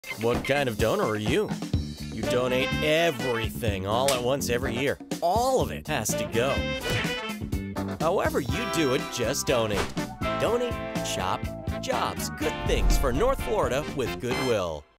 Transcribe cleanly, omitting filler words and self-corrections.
What kind of donor are you? You donate everything all at once every year. All of it has to go. However you do it, just donate. Donate, shop, jobs, good things for North Florida with Goodwill.